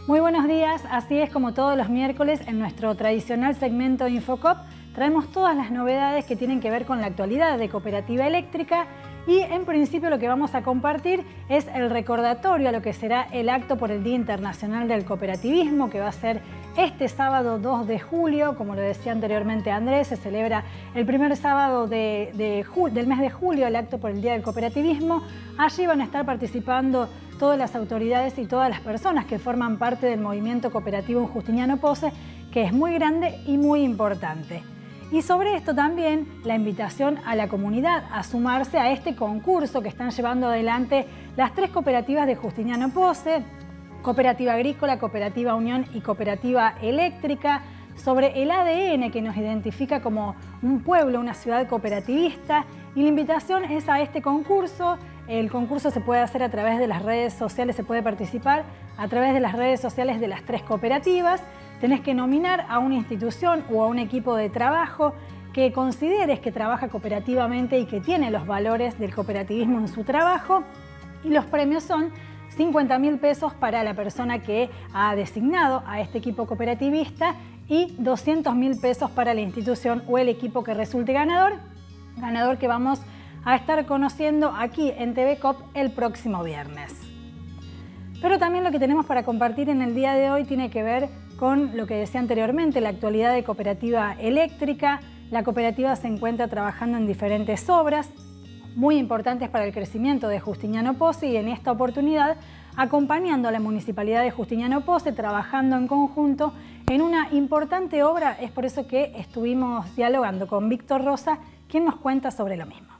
Muy buenos días, así es como todos los miércoles en nuestro tradicional segmento Infocop traemos todas las novedades que tienen que ver con la actualidad de Cooperativa Eléctrica y en principio lo que vamos a compartir es el recordatorio a lo que será el acto por el Día Internacional del Cooperativismo, que va a ser este sábado 2 de julio, como lo decía anteriormente Andrés, se celebra el primer sábado del mes de julio el acto por el Día del Cooperativismo. Allí van a estar participando todas las autoridades y todas las personas que forman parte del movimiento cooperativo en Justiniano Posse, que es muy grande y muy importante. Y sobre esto también la invitación a la comunidad a sumarse a este concurso que están llevando adelante las tres cooperativas de Justiniano Posse, Cooperativa Agrícola, Cooperativa Unión y Cooperativa Eléctrica, sobre el ADN que nos identifica como un pueblo, una ciudad cooperativista. Y la invitación es a este concurso. El concurso se puede hacer a través de las redes sociales, se puede participar a través de las redes sociales de las tres cooperativas. Tenés que nominar a una institución o a un equipo de trabajo que consideres que trabaja cooperativamente y que tiene los valores del cooperativismo en su trabajo. Y los premios son 50.000 pesos para la persona que ha designado a este equipo cooperativista y 200.000 pesos para la institución o el equipo que resulte ganador que vamos a estar conociendo aquí en TV Coop el próximo viernes. Pero también lo que tenemos para compartir en el día de hoy tiene que ver con lo que decía anteriormente, la actualidad de Cooperativa Eléctrica. La cooperativa se encuentra trabajando en diferentes obras muy importantes para el crecimiento de Justiniano Posse y en esta oportunidad acompañando a la Municipalidad de Justiniano Posse, trabajando en conjunto en una importante obra. Es por eso que estuvimos dialogando con Víctor Rosa, quien nos cuenta sobre lo mismo.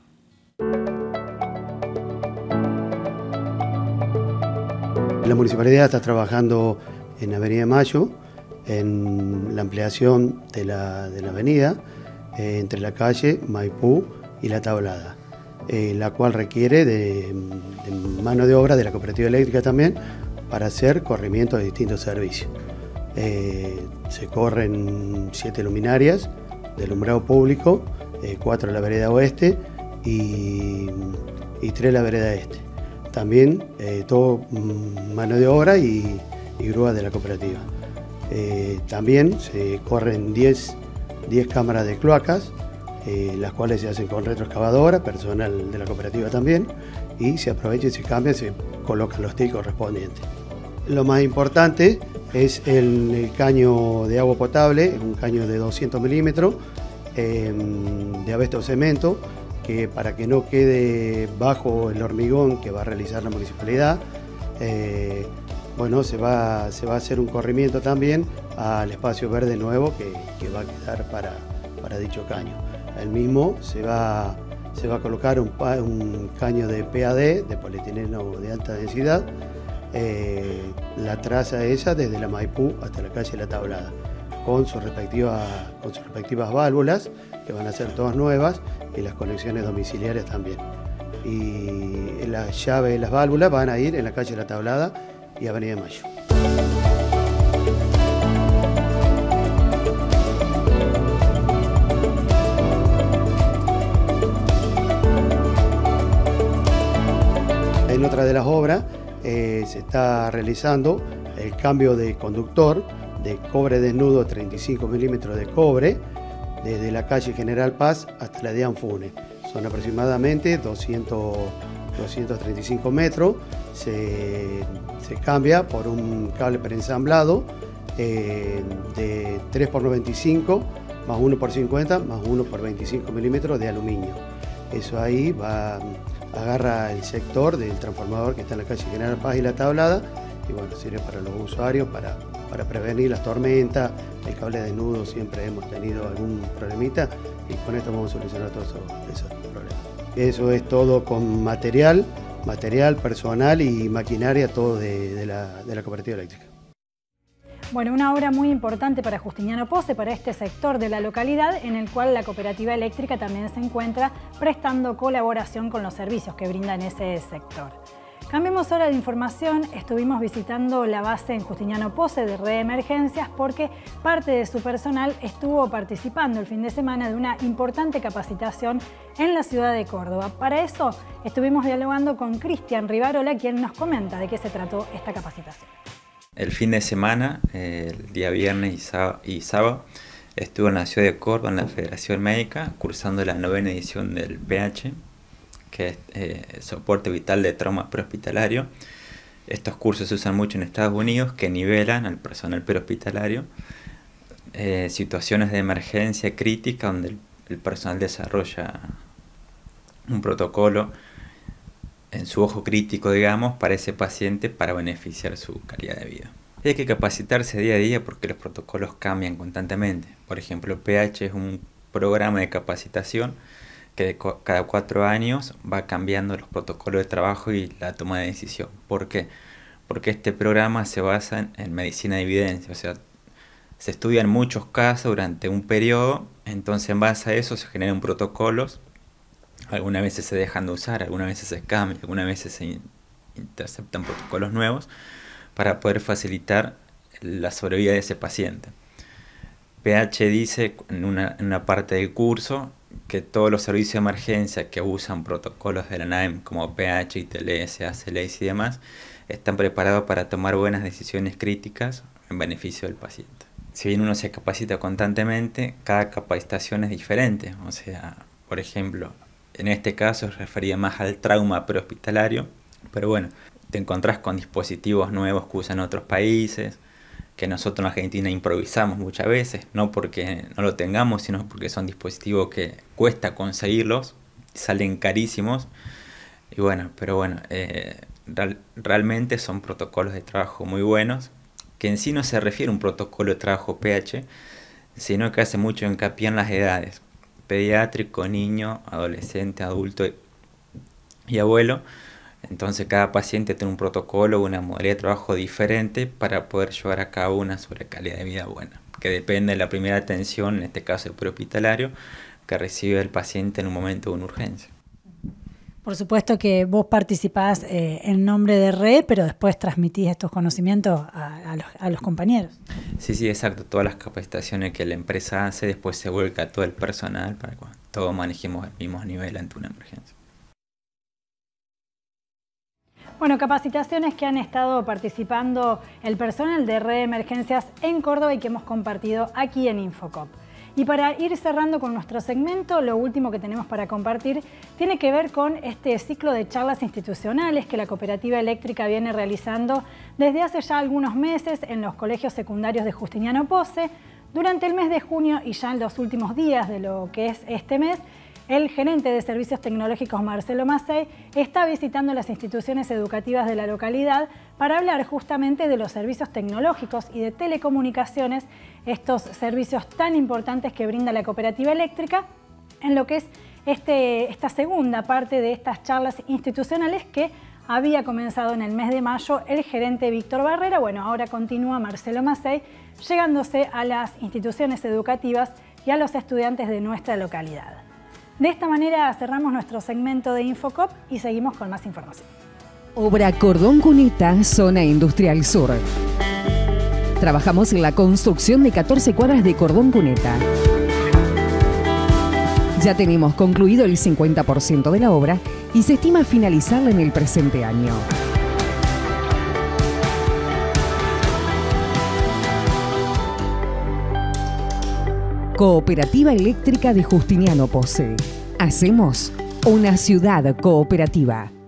La Municipalidad está trabajando en Avenida Mayo, en la ampliación de la avenida, entre la calle Maipú y La Tablada, la cual requiere de mano de obra de la Cooperativa Eléctrica también para hacer corrimiento de distintos servicios. Se corren 7 luminarias de alumbrado público, 4 en la vereda oeste y 3 en la vereda este. También todo mano de obra y grúas de la cooperativa. También se corren 10 cámaras de cloacas, las cuales se hacen con retroexcavadora, personal de la cooperativa también, y se aprovecha y se cambia, se colocan los TIC correspondientes. Lo más importante es el caño de agua potable, un caño de 200 milímetros de abesto cemento, que para que no quede bajo el hormigón que va a realizar la municipalidad, bueno, se va a hacer un corrimiento también al espacio verde nuevo que va a quedar para dicho caño. El mismo se va a colocar un caño de PAD, de polietileno de alta densidad, la traza esa desde la Maipú hasta la calle La Tablada, con sus respectivas válvulas, que van a ser todas nuevas, y las conexiones domiciliarias también. Y las llaves de las válvulas van a ir en la calle La Tablada y Avenida Mayo. En otra de las obras se está realizando el cambio de conductor de cobre desnudo 35 milímetros de cobre desde la calle General Paz hasta la de Anfune. Son aproximadamente 235 metros. Se cambia por un cable preensamblado de 3x95 más 1x50 más 1x25 milímetros de aluminio. Eso ahí agarra el sector del transformador que está en la calle General Paz y La Tablada, y bueno, sirve para los usuarios para prevenir las tormentas. El cable desnudo siempre hemos tenido algún problemita y con esto vamos a solucionar todos esos problemas. Eso es todo con material, personal y maquinaria, todo de la Cooperativa Eléctrica. Bueno, una obra muy importante para Justiniano Posse, para este sector de la localidad, en el cual la Cooperativa Eléctrica también se encuentra prestando colaboración con los servicios que brinda en ese sector. Cambiemos ahora de información. Estuvimos visitando la base en Justiniano Posse de Red de Emergencias porque parte de su personal estuvo participando el fin de semana de una importante capacitación en la ciudad de Córdoba. Para eso estuvimos dialogando con Cristian Rivarola, quien nos comenta de qué se trató esta capacitación. El fin de semana, el día viernes y sábado, estuve en la ciudad de Córdoba, en la Federación Médica, cursando la 9ª edición del PH, que es soporte vital de trauma prehospitalario. Estos cursos se usan mucho en Estados Unidos, que nivelan al personal prehospitalario situaciones de emergencia crítica donde el personal desarrolla un protocolo en su ojo crítico, digamos, para ese paciente para beneficiar su calidad de vida. Hay que capacitarse día a día porque los protocolos cambian constantemente. Por ejemplo, PH es un programa de capacitación que cada 4 años va cambiando los protocolos de trabajo y la toma de decisión. ¿Por qué? Porque este programa se basa en medicina de evidencia, o sea, se estudian muchos casos durante un periodo, entonces en base a eso se generan protocolos. Algunas veces se dejan de usar, algunas veces se cambian, algunas veces se interceptan protocolos nuevos para poder facilitar la sobrevida de ese paciente. PH dice en una parte del curso que todos los servicios de emergencia que usan protocolos de la NAEM como PH, ITLS, ACLS y demás están preparados para tomar buenas decisiones críticas en beneficio del paciente. Si bien uno se capacita constantemente, cada capacitación es diferente. O sea, por ejemplo, en este caso se refería más al trauma prehospitalario, pero bueno, te encontrás con dispositivos nuevos que usan otros países, que nosotros en Argentina improvisamos muchas veces, no porque no lo tengamos, sino porque son dispositivos que cuesta conseguirlos, salen carísimos, y bueno, pero bueno, realmente son protocolos de trabajo muy buenos, que en sí no se refiere a un protocolo de trabajo PH, sino que hace mucho hincapié en las edades, pediátrico, niño, adolescente, adulto y abuelo. Entonces cada paciente tiene un protocolo, una modalidad de trabajo diferente para poder llevar a cabo una calidad de vida buena, que depende de la primera atención, en este caso el prehospitalario, que recibe el paciente en un momento de una urgencia. Por supuesto que vos participás en nombre de RE, pero después transmitís estos conocimientos a los compañeros. Sí, exacto. Todas las capacitaciones que la empresa hace, después se vuelca a todo el personal para que todos manejemos el mismo nivel ante una emergencia. Bueno, capacitaciones que han estado participando el personal de RE Emergencias en Córdoba y que hemos compartido aquí en Infocop. Y para ir cerrando con nuestro segmento, lo último que tenemos para compartir tiene que ver con este ciclo de charlas institucionales que la Cooperativa Eléctrica viene realizando desde hace ya algunos meses en los colegios secundarios de Justiniano Posse. Durante el mes de junio y ya en los últimos días de lo que es este mes, el gerente de Servicios Tecnológicos, Marcelo Massey, está visitando las instituciones educativas de la localidad para hablar justamente de los servicios tecnológicos y de telecomunicaciones, estos servicios tan importantes que brinda la Cooperativa Eléctrica, en lo que es esta segunda parte de estas charlas institucionales que había comenzado en el mes de mayo el gerente Víctor Barrera. Bueno, ahora continúa Marcelo Massey, llegándose a las instituciones educativas y a los estudiantes de nuestra localidad. De esta manera cerramos nuestro segmento de Infocop y seguimos con más información. Obra Cordón Cuneta, Zona Industrial Sur. Trabajamos en la construcción de 14 cuadras de cordón cuneta. Ya tenemos concluido el 50% de la obra y se estima finalizarla en el presente año. Cooperativa Eléctrica de Justiniano Posse. Hacemos una ciudad cooperativa.